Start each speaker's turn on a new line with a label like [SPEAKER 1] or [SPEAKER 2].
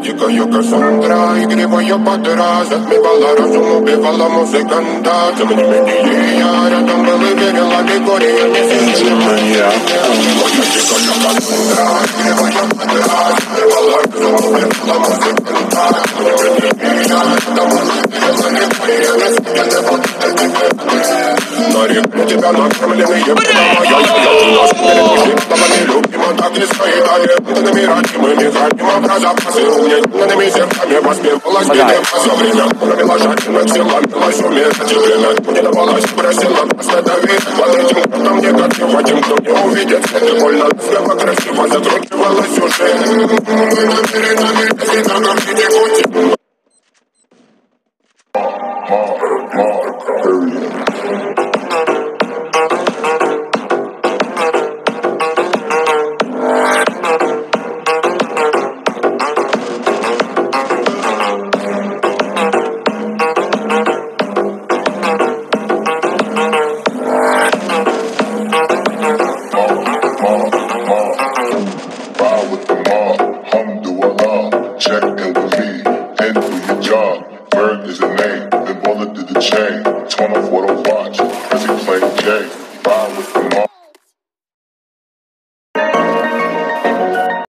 [SPEAKER 1] дикая Кассандра, игривая подра, затмевала разум, убивала музыканта. Тем не менее я рядом был и верила, Григория не сидела. Моя дикая Кассандра, игривая подра, затмевала разум, убивала музыканта. Тем не менее я рядом был и верила, Григория не сидела. На реке тебя накормленные прямо я нас перед мужчинами любима, так и стоит талентами родимыми, храним образопасы угнетенными зерками воспевалась бедема за время, провела жадных силами, умеет время, не давалась, просила просто давить под этим кругом негатива, тем, кто не увидит, это больно, слепо красиво закручивалась уже. Мы перед нами, всегда как и текут.
[SPEAKER 2] Check in with me, and do your job. Bird is a name, then bullet to the chain. 24 to watch, Prezi playing game.